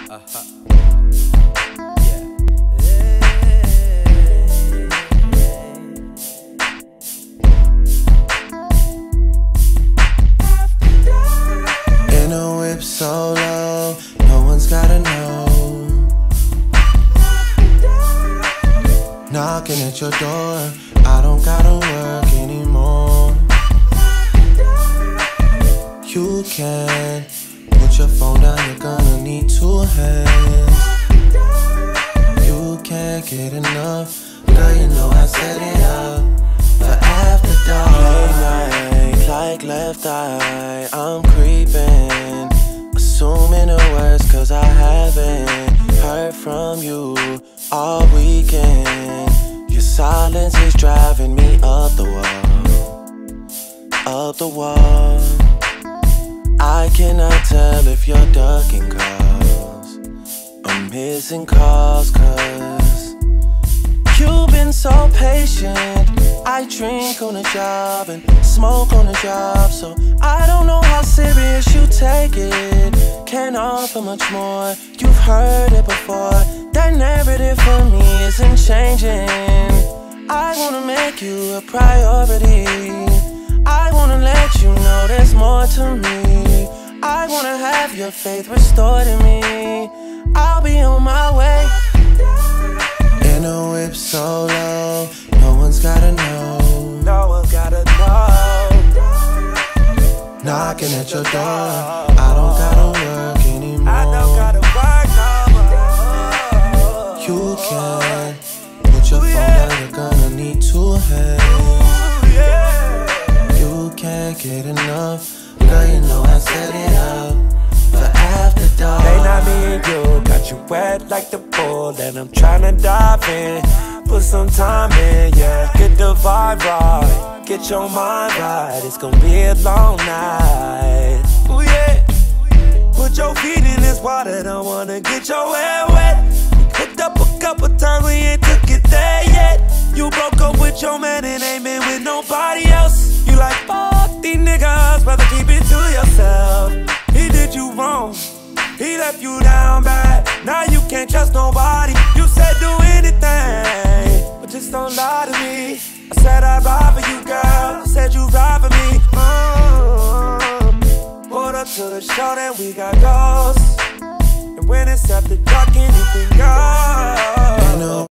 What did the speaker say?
In a whip solo, no one's gotta know. Knocking at your door, I don't gotta work anymore. You can put your phone down, you're gonna need two hands. You can't get enough, girl, you know I set it up for after dark. Late night, like left eye, I'm creeping, assuming the worst, cause I haven't heard from you all weekend. Your silence is driving me up the wall, up the wall. I cannot tell if you're ducking calls or missing calls, cause you've been so patient. I drink on the job and smoke on the job, so I don't know how serious you take it. Can't offer much more, you've heard it before. That narrative for me isn't changing. I wanna make you a priority. I wanna let you know there's more to me. I wanna have your faith restored in me. I'll be on my way. In a whip solo, no one's gotta know. No one's gotta know. Knocking at your door, I don't gotta work anymore. I don't gotta work no more. You can put your phone down, you're gonna need two hands. You can't get enough, girl, you know I set it up for after dark. They not me and you, got you wet like the pool, and I'm tryna dive in. Put some time in, yeah. Get the vibe right, get your mind right. It's gonna be a long night. Ooh yeah. Put your feet in this water, don't wanna get your hair wet. We hooked up a couple times, we ain't took it there yet. You broke up with your man and ain't been with nobody else. You like, fuck these niggas, rather keep it to yourself. He did you wrong, he left you down bad. Now you can't trust nobody. You said do anything, but just don't lie to me. I said I'd ride for you, girl. I said you'd ride for me. Pulled up to the show, then we got ghosts. And when it's after dark, anything goes.